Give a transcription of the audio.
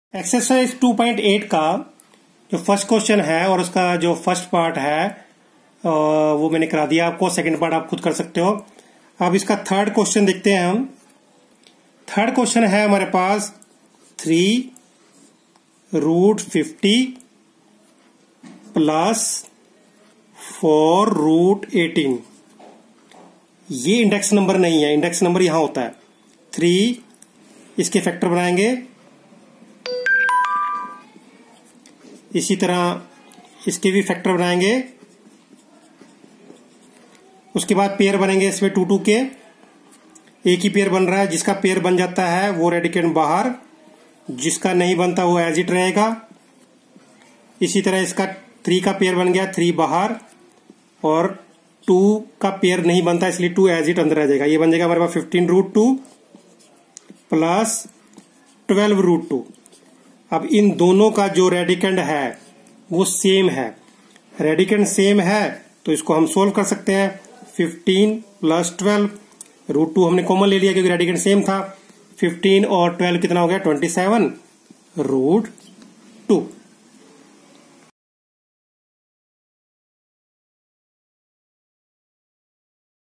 Exercise 2.8 का जो first question है और उसका जो फर्स्ट पार्ट है वो मैंने करा दिया आपको। सेकंड पार्ट आप खुद कर सकते हो। अब इसका थर्ड क्वेश्चन देखते हैं हम। थर्ड क्वेश्चन है हमारे पास 3√50 प्लस 4√18। ये इंडेक्स नंबर नहीं है, इंडेक्स नंबर यहां होता है। 3 इसके फैक्टर बनाएंगे, इसी तरह इसके भी फैक्टर बनाएंगे। उसके बाद पेयर बनेंगे इसमें 2 2 के। एक ही पेयर बन रहा है, जिसका पेयर बन जाता है वो रेडिकेंड बाहर, जिसका नहीं बनता वो एज इट रहेगा। इसी तरह इसका 3 का पेयर बन गया, 3 बाहर, और 2 का पेयर नहीं बनता इसलिए 2 एज इट अंदर रह जाएगा। ये बन जाएगा हमारे पास 15√2 प्लस 12√2। अब इन दोनों का जो रेडिकेंड है वो सेम है। रेडिकेंड सेम है तो इसको हम सोल्व कर सकते हैं। 15 प्लस 12√2 हमने कॉमन ले लिया क्योंकि रेडिकेंड सेम था। 15 और 12 कितना हो गया? 27√2।